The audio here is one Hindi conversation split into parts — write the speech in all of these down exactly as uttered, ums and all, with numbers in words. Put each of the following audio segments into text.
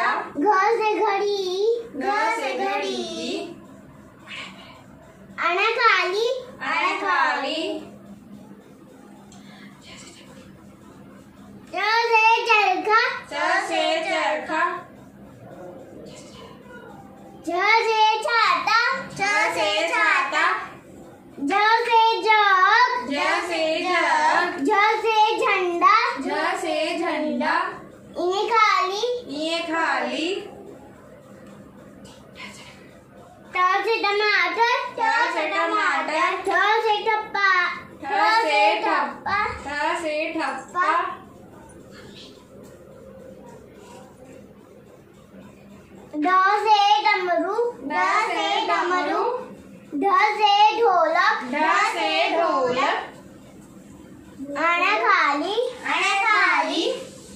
घड़िया, घ से घड़ी, घ से घड़ी, अण खाली, अण खाली, च से चरखा, च से चरखा, झ से छाता, छ से छाता, ज से जग, ज से जग, झ से झंडा, झ से झंडा, इन्हें खाली, ये खाली, ट से टमाटर, ट से टमाटर, ठ से ठप्पा, ठ से ठप्पा, ठ से ठप्पा, ड से डमरू, ड से डमरू, ढ से ढोलक, ढ से ढोलक, अण खाली, अण खाली,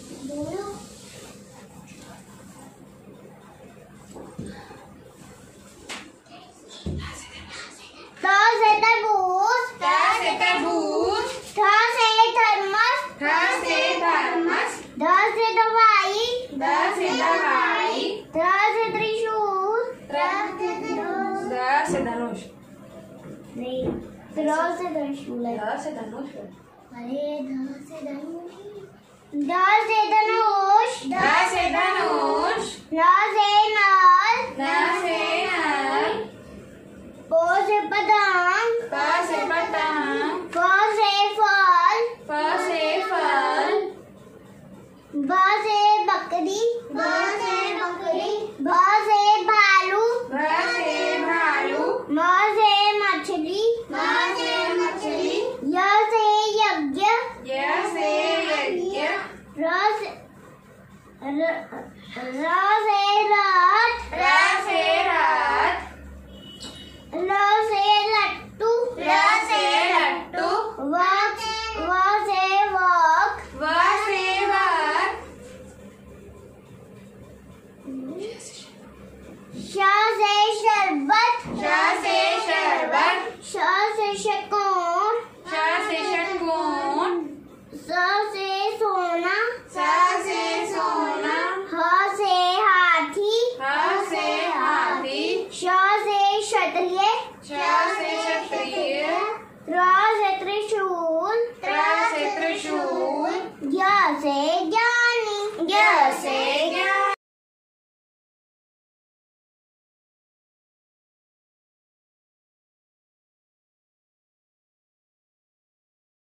त से तरबूज, त से तरबूज, थ से थर्मस, थ से थर्मस, ध से दवाई, द से दवाई, त्र से त्रिशूल, त्र द से धनुष, नहीं त्र से त्रिशूल है। ध से धनुष, अरे ध से धनुष, ध से धनुष, ध से धनुष, न से नल, न से नल, प से पतंग, प से पतंग, फ से फल, फ से फल, ब से बकरी, ब से बकरी, भ से भालू, भ से भालू, म से मछली, म से मछली, य से यज्ञ, य से यज्ञ, र से र, र